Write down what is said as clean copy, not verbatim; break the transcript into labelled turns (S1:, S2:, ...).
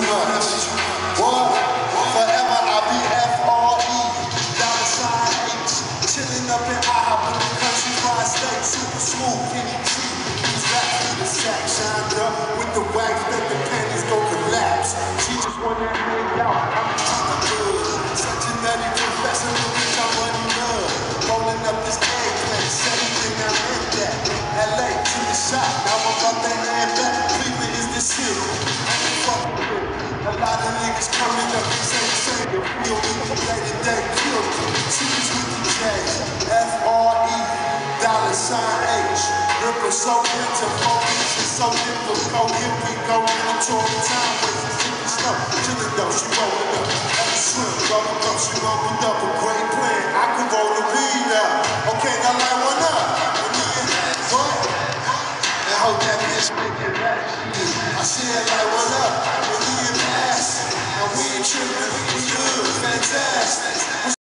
S1: much. What? Forever I'll be F-R-E. $H. Chilling up in IHOP with the country fried steak. Super smooth, penny cheap. These raps through the sack. Shined up with the wax that the panties go collapse. She just wanna hang out. I'm kinda good. Such a nutty professor, bitch, I'm running up. Rolling up this eggplant. Same thing I meant that. LA to the shop. Now I'm about to hand back. Cleveland is the city. I ain't fucking with it. A lot of niggas coming up and say you feel me, day to day kill me. Cheese with the J, F-R-E, $H. Ripper so into focus and so difficult. Here we go, I'm talking time, wasting super slow. Chillin' though, she rollin' up. Every swim, rollin' up, she rollin' up. A great plan, I can roll the weed up. Okay, now light one up. What? And hope that bitch make it back. I said light one up. And we ain't trippin', we good, fantastic.